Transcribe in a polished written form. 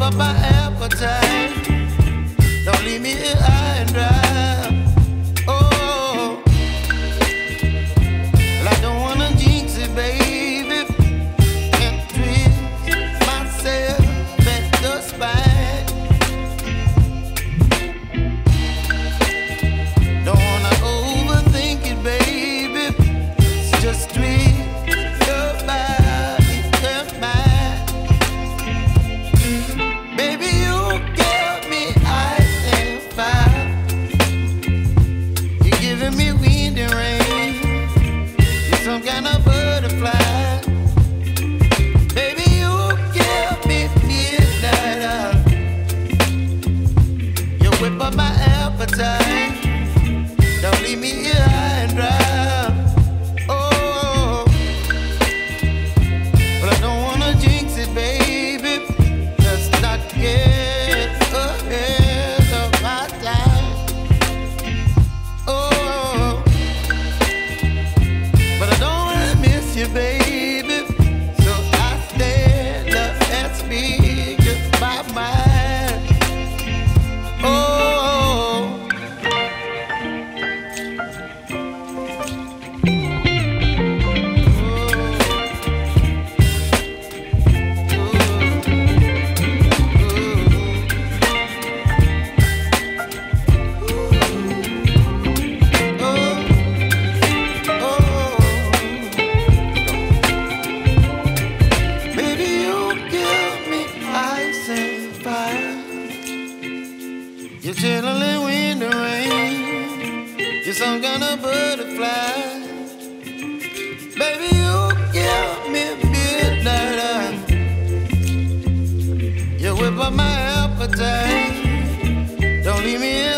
up my appetite. Don't leave me here high and dry. Oh, well, I don't wanna jinx it, baby, and twist myself at the spine. Don't wanna overthink it, baby. It's just twist your body and mine. Baby, you give me ice and fire. You're giving me wind and rain. You're some kind of butterfly. Baby, you give me midnight. You whip up my appetite. Don't leave me here high and dry. Oh, but I don't wanna jinx it, baby. Let's not get ahead of my time. Oh, but I don't wanna miss you, baby. So I stand up and speak just my mind. Oh. You're chilling in the rain. You're some kind of butterfly. Baby, you give me midnight. You whip up my appetite. Don't leave me